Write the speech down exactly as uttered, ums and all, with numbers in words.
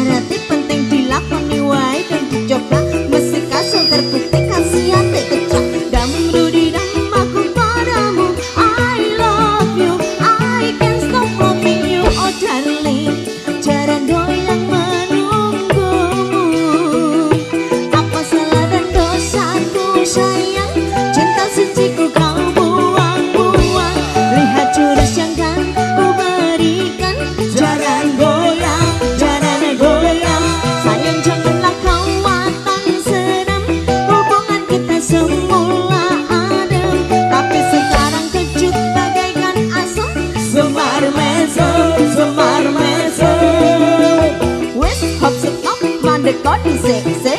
Syaratnya penting dilakoni wae dan dicoba, mesti kasil terbukti kasihan tekecak. Damru di dalam aku padamu, I love you, I can't stop loving you, oh darling. Jarang goyang menunggumu, apa salah dan dosaku sayang, cinta suciku kau buang-buang. Lihat jurus yang kan ku berikan, jangan goyang, jangan goyang. Sayang janganlah kau matang senam, hubungan kita semula adem, tapi sekarang kecut bagaikan asam. Semar mesem, semar mesem. Wes hop stop mandek kau di